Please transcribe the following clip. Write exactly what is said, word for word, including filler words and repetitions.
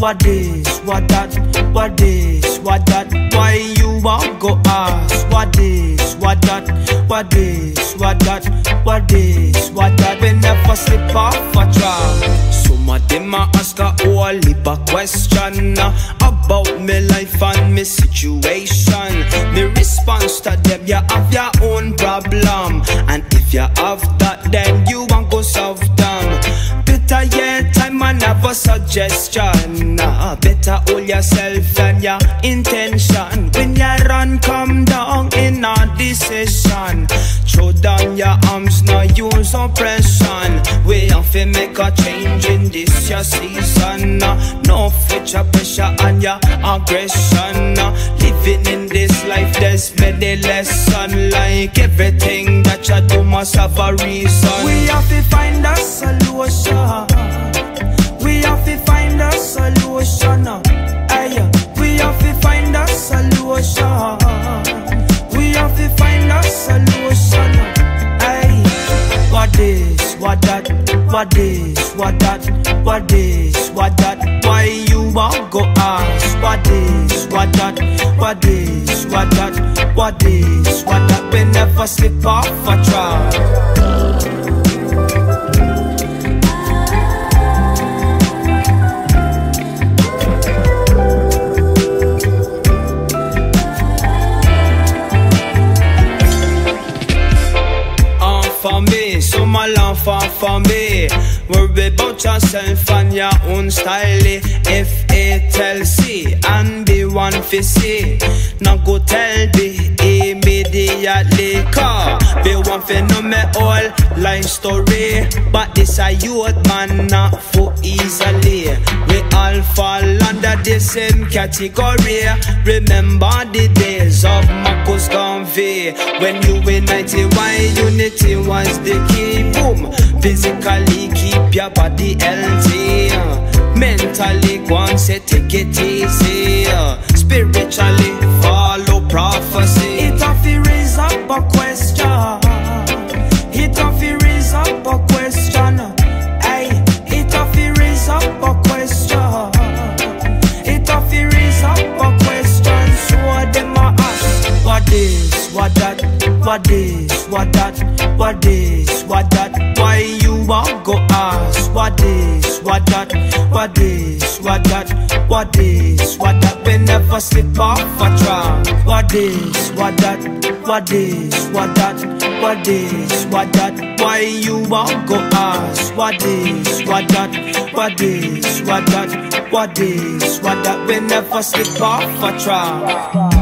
What this, what that, what this, what that. Why you want go ask? What this, what that, what this, what that, what this, what that. We never slip off a track. Some of them a ask a whole heap of question about me life and me situation. Me response to them, you have your own problem, and if you have that, then you want go solve them. Better yet, time and have a suggestion. uh, Better hold yourself and your intention. When you run, come down in a decision. Throw down your arms, now use oppression. We have to make a change in this your season. uh, No future pressure and your aggression. uh, Living in this life, there's many lessons. Like everything that you do must have a reason. We have to find a solution. We have to find a solution. Aye, we have to find a solution. We have to find a solution. Aye, what this, what that, what this, what that, what this, what that. Why you want go ask? What this, what that, what this, what that, what this, what that. We never slip off a track. For me, so my love for, for me. Worry about yourself and your own style. F A T L C and be one for see. Now go tell me immediately, car be one for know me all life story. But this a youth man not for easily. We all fall under the same category. Remember the days of Marcus Garvey, when you were ninety, why unity was the key. Boom, physically keep your body healthy. Mentally go and say take it easy. Spiritually follow prophecy. It have to raise up a question. It have to raise up a question. Hey, it have to raise up a question. It have to raise up a question. So them a ask, what this, what that, what this, what that, what this, what that. Why you want go ask? What this, what that, what this, what that, what this, what that. We never slip off a track. What this, what that, what this, what that, what this, what that. Why you want go ask? What this, what that, what this, what that, what this, what that. We never slip off a track.